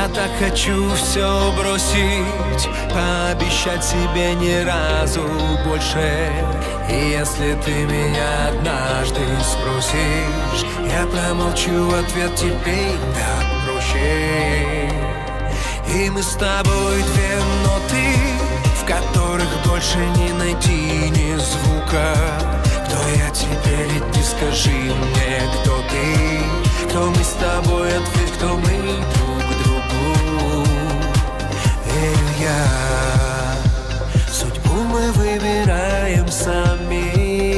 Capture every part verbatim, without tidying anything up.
Я так хочу все бросить, пообещать себе ни разу больше. И если ты меня однажды спросишь, я промолчу, ответ теперь так проще. И мы с тобой две ноты, в которых больше не найти ни звука. Кто я теперь, ведь ты скажи мне, кто ты? Кто мы с тобой, ответь, кто мы друг другу. Верю я, судьбу мы выбираем сами.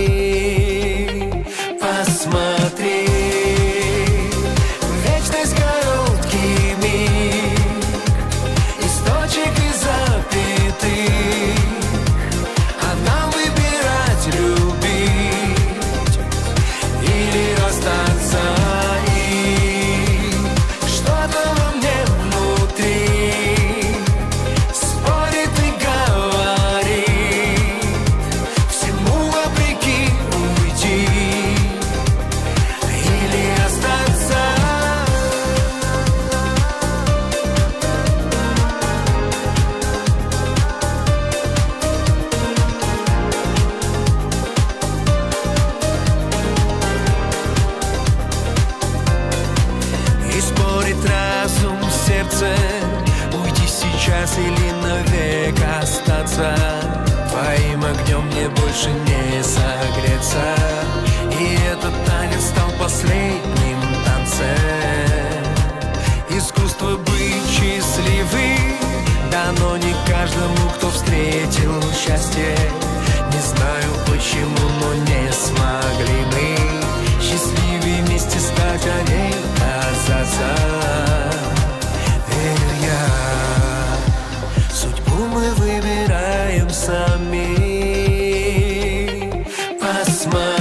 Посмотри, вечность короткий миг, источник и запятых, а нам выбирать, любить или расстаться. И что-то во мне внутри спорит и говорит: всему вопреки уйти или остаться. И спорит разум с сердцем, уйти сейчас или навек остаться. Твоим огнем мне больше не согреться, и этот танец стал последним танцем. Искусство быть счастливым дано не каждому, кто встретил счастье. Не знаю почему, но не смогли мы счастливее вместе стать, а не казаться. Верю я, судьбу мы выбираем сами. Посмотри,